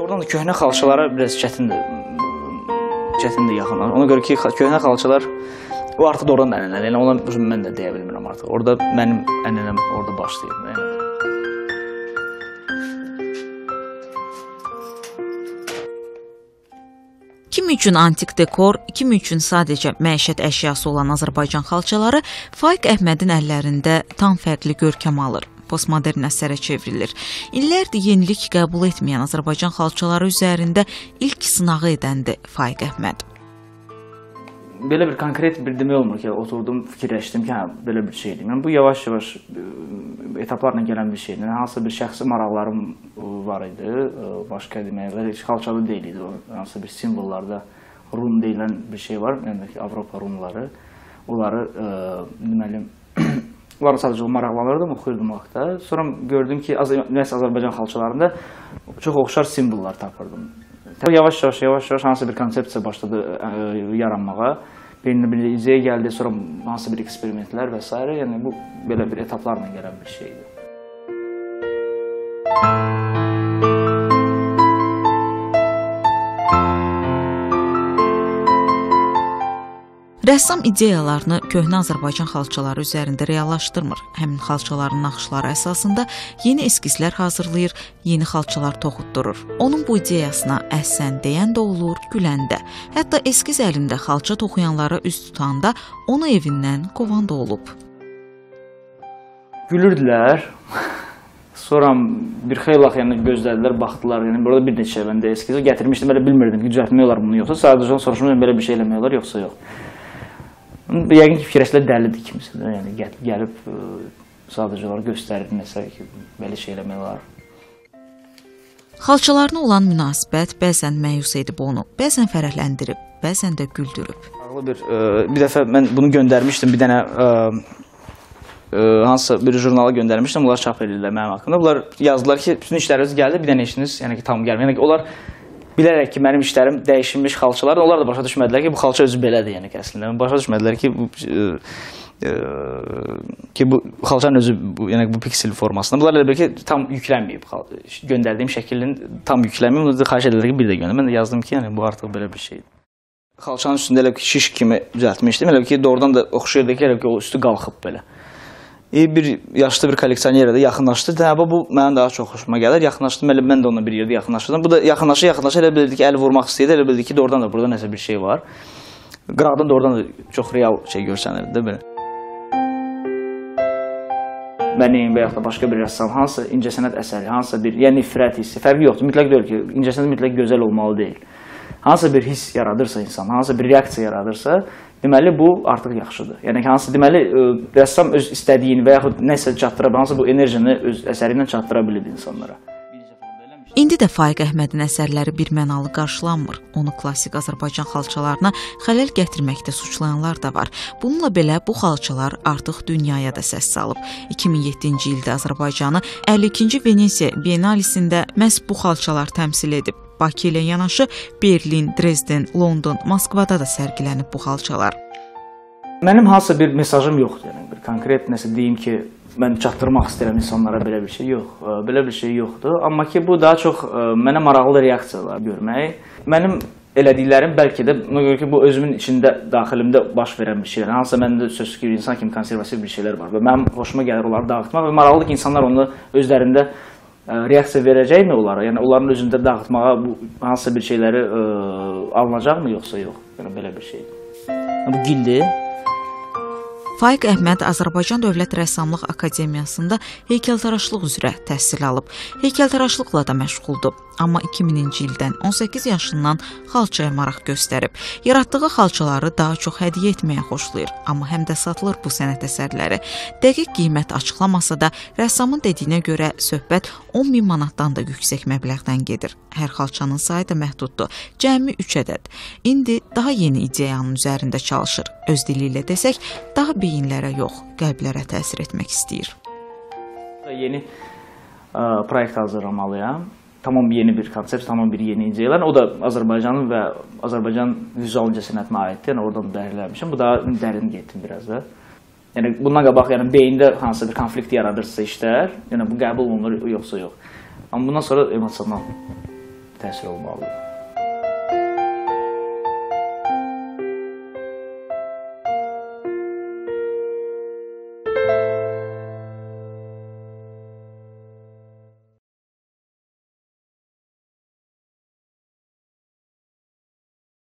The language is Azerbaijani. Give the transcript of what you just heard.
Doğrudan da köhnə xalçalara biraz çətindir yaxın. Ona görə ki, köhnə xalçalar o artıq doğrudan da ənənədir. Yəni ona mən də deyə bilmirəm artıq. Orada mənim ənənəm orada başlayıb. Yəni. Kimi üçün antik dekor, kimi üçün sadəcə məişət əşyası olan Azərbaycan xalçaları Faiq Əhmədin əllərində tam fərqli görkəm alır. Postmodern əsərə çevrilir. İllərdir yenilik qəbul etməyən Azərbaycan xalçaları üzərində ilk sınağı edəndi Faiq Əhməd. Belə bir konkret bir demək olmur ki, oturdum, fikirləşdim ki, belə bir şeydir. Yəni, bu yavaş-yavaş etaplarla gələn bir şeydir. Hansısa bir şəxsi maraqlarım var idi, başqa deməklər, heç xalçalı deyil idi. Hansısa bir simvollarda Rum deyilən bir şey var, yəni ki, Avropa Rumları. Onları, deməli, onları sadəcə maraqlanırdım, oxuyurdum vaxtda. Sonra gördüm ki, Azərbaycan xalçalarında çox oxşar simvollar tapırdım. Yavaş-yavaş hansısa bir konsepsiya başladı yaranmağa. Bir ideya gəldi, sonra hansısa bir eksperimentlər və s. Yəni, bu, belə bir etaplarla gələn bir şeydir. Rəssam ideyalarını köhnə Azərbaycan xalçaları üzərində reallaşdırmır. Həmin xalçaların naxışları əsasında yeni eskizlər hazırlayır, yeni xalçalar toxutdurur. Onun bu ideyasına əhsən deyən də olur, gülən də. Hətta eskiz əlində xalça toxuyanlara üz tutanda onu evindən qovan da olub. Gülürdülər. Sonra bir xeyli vaxt gözlədilər, baxdılar. Yəni, burada bir neçə məndə eskiz gətirmişdim, belə bilmirdim ki, düzəltmək olar bunu yoxsa. Sadəcə soruşmuşum, belə bir şey eləmək olar yoxsa yox. Yəqin ki, fikirləşlər dəlidir kimsə də, yəni gəlib sadəcə olaraq göstərir nəsə ki, belə şey eləmək olar. Xalçalarına olan münasibət bəzən məyus edib onu, bəzən fərəhləndirib, bəzən də güldürüb. Bir dəfə mən bunu göndərmişdim, bir dənə hansısa bir jurnala göndərmişdim, onlar çap edirlər mənim haqqında. Bunlar yazdılar ki, bütün işləriniz gəldi, bir dənə işiniz tam gəlmir. Yəni ki, onlar bilərək ki, mənim işlərim dəyişilmiş xalçalar, onlar da başa düşmədilər ki, bu xalça özü belədir, yəni ki, əslində. Başa düşmədilər ki, bu xalçanın özü, yəni bu piksel formasında. Bunlar elə bir ki, tam yüklənməyib, göndərdiyim şəklinin tam yüklənməyib, bunu da xahiş edirlər ki, bir də göndər. Mən də yazdım ki, yəni bu artıq belə bir şeydir. Xalçanın üstündə elə ki, şiş kimi düzəltmişdim, elə ki, doğrudan da oxşayırdı ki, elə ki, o üstü qalxıb belə. Bir yaşlı bir kolleksioner də yaxınlaşdı. Bu mənim daha çox xoşuma gəlir. Yaxınlaşdım, mən də onunla bir yerdə yaxınlaşdım. Bu da yaxınlaşa elə bilirdi ki, əli vurmaq istəyirdi, elə bildi ki, doğrudan da burada nəsə bir şey var. Qıraqdan doğrudan da çox real şey görsənirdi də belə. Mənim və yaxud da başqa bir rəssam hansısa incəsənət əsəri, hansısa bir nifrət hissi, fərqi yoxdur. Mütləq deyil ki, incəsənət mütləq gözəl olmalı deyil. Hansısa bir hiss yaradırsa insan, hansısa bir reaksiya yaradırsa, deməli, bu artıq yaxşıdır. Yəni ki, hansı deməli, rəssam öz istədiyini və yaxud nəsə çatdıra, hansı bu enerjini öz əsəri ilə çatdıra bilir insanlara. İndi də Faiq Əhmədin əsərləri birmənalı qarşılanmır. Onu klassik Azərbaycan xalçalarına xələl gətirməkdə suçlayanlar da var. Bununla belə bu xalçalar artıq dünyaya da səs salıb. 2007-ci ildə Azərbaycanı 52-ci Venesiya Biennalisində məhz bu xalçalar təmsil edib. Bakı ilə yanaşı Berlin, Dresden, London, Moskvada da sərgilənib bu xalçalar. Mənim hansısa bir mesajım yoxdur. Yəni, bir konkret nəsə deyim ki, mən çatdırmaq istəyirəm insanlara belə bir şey yox. Belə bir şey yoxdur. Amma ki, bu daha çox mənə maraqlı reaksiyalar görmək. Mənim elədiklərim bəlkə də, ona görə ki, bu özümün içində, daxilimdə baş verən bir şeylər. Hansısa məndə sözsüz ki, insan kimi konservativ bir şeylər var. Və mənim hoşuma gəlir onları dağıtmaq və maraqlıdır ki, insanlar onu özlərində reaksiya verəcəkmi onlara? Yəni, onların özündə dağıtmağa hansısa bir şeyləri alınacaqmı, yoxsa yox? Yəni, belə bir şeydir. Bu gildir. Faiq Əhməd Azərbaycan Dövlət Rəssamlıq Akademiyasında heykəltaraşlıq üzrə təhsil alıb. Heykəltaraşlıqla da məşğuldur. Amma 2000-ci ildən 18 yaşından xalçaya maraq göstərib. Yaratdığı xalçaları daha çox hədiyyə etməyə xoşlayır. Amma həm də satılır bu sənət əsərləri. Dəqiq qiymət açıqlamasa da, rəssamın dediyinə görə söhbət 10.000 manatdan da yüksək məbləğdən gedir. Hər xalçanın sayı da məhduddur. Cəmi 3 ədəd. İndi daha yeni ideyanın üzərində çalışır. Öz dili ilə desək, daha beyinlərə yox, qəlblərə təsir etmək istəyir. Yeni proyekt hazırlamalıyam. Tamam yeni bir konsept, tamam bir yeni ideyalar. O da Azərbaycanın və Azərbaycan vizual incəsənətinə aiddir. Yəni oradan dərinləmişəm. Bu daha dərin getdim biraz da. Yəni bundan qabaq beyində hansısa bir konflikt yaradırsa işlər, yəni bu qəbul olunur yoxsa yox. Amma bundan sonra emosional təsir olmalıdır.